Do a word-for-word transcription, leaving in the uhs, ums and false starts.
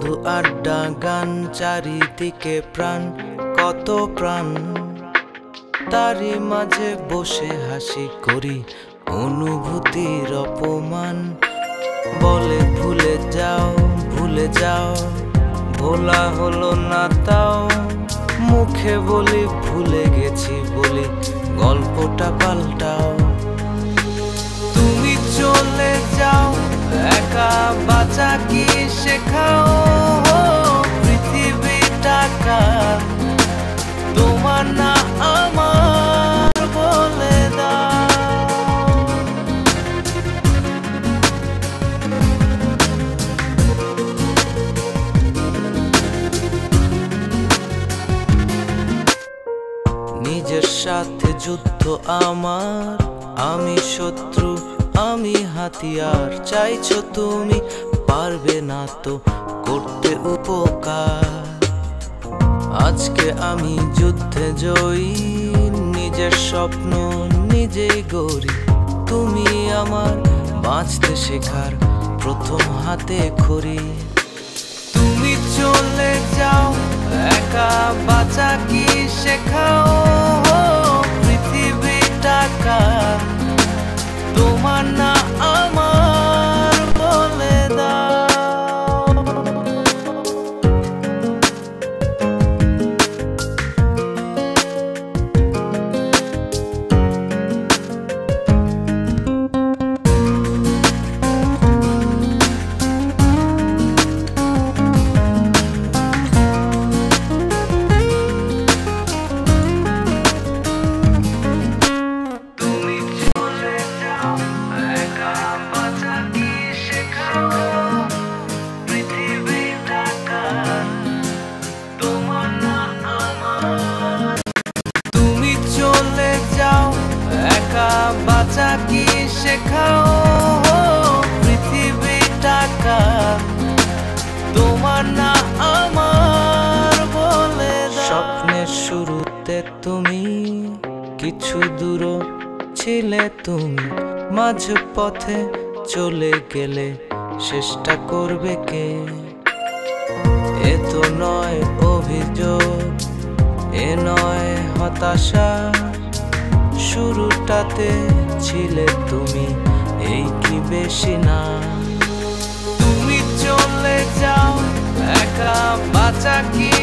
বন্ধু আড্ডা গান চারিদিকে প্রাণ কত প্রাণ তারি মাঝে বসে হাসি করি অনুভূতির অপমান বলে ভুলে যাও ভুলে যাও ভোলা হলো না তাও মুখে বলি ভুলে গেছি বলি গল্পটা পাল্টাও তুমি চলে যাও একা বাঁচা কি শেখাও পৃথিবীটা কার তোমার না আমার বলে দাও নিজের সাথে যুদ্ধ আমার আমি শত্রু আমি হাতিয়ার চাইছো তুমি পারবে না তো করতে উপকার আজকে আমি যুদ্ধে জয়ী নিজের স্বপ্ন নিজেই গড়ি তুমি আমার বাঁচতে শেখার প্রথম হাতে খড়ি তুমি চলে যাও একা বাঁচা কি শেখাও পৃথিবীটা কার তোমার না আমার বলে দাও বাঁচা কি শেখাও পৃথিবীটা কার তোমার না আমার বলে দাও স্বপ্নের শুরুতে তুমি কিছু দূর ছিলে তুমি মাঝ পথে চলে গেলে শেষটা করবে কে এ তো নয় অভিযোগ এ নয় হতাশা শুরুটাতে ছিলে তুমি এই কি বেশি না তুমি চলে যাও একা বাঁচা কি